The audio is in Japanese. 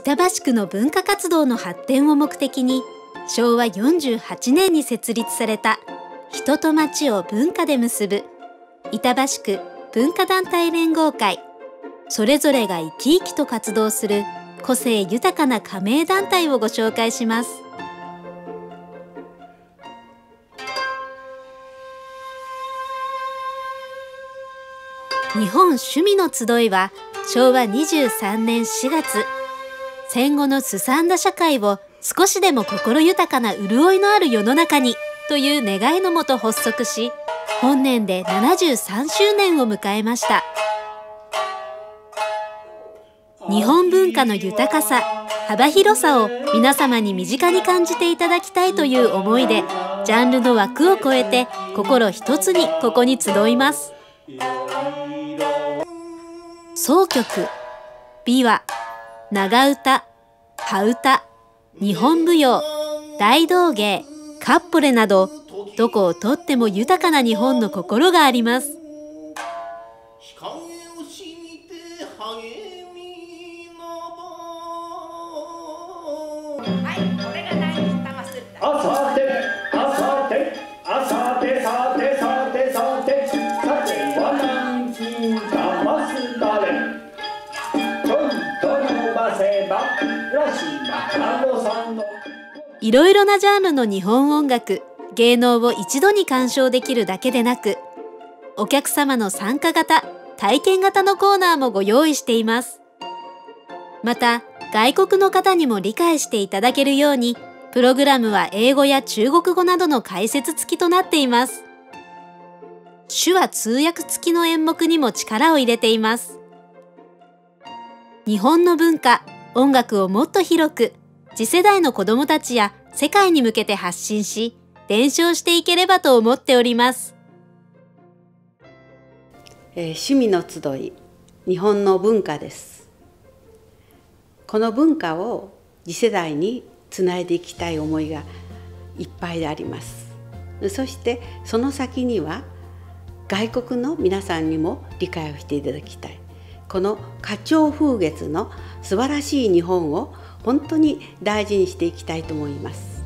板橋区の文化活動の発展を目的に昭和48年に設立された人と町を文化で結ぶ板橋区文化団体連合会、それぞれが生き生きと活動する個性豊かな加盟団体をご紹介します。日本趣味の集いは昭和23年4月、戦後のすさんだ社会を少しでも心豊かな潤いのある世の中にという願いのもと発足し、本年で73周年を迎えました。日本文化の豊かさ、幅広さを皆様に身近に感じていただきたいという思いで、ジャンルの枠を超えて心一つにここに集います。箏曲、琵琶、長唄、羽唄、日本舞踊、大道芸、かっぽれなど、どこをとっても豊かな日本の心があります。いろいろなジャンルの日本音楽、芸能を一度に鑑賞できるだけでなく、お客様の参加型、体験型のコーナーもご用意しています。また、外国の方にも理解していただけるように、プログラムは英語や中国語などの解説付きとなっています。手話通訳付きの演目にも力を入れています。日本の文化、音楽をもっと広く、次世代の子どもたちや世界に向けて発信し、伝承していければと思っております。 趣味の集い、日本の文化です。この文化を次世代につないでいきたい思いがいっぱいであります。そしてその先には外国の皆さんにも理解をしていただきたい。この花鳥風月の素晴らしい日本を本当に大事にしていきたいと思います。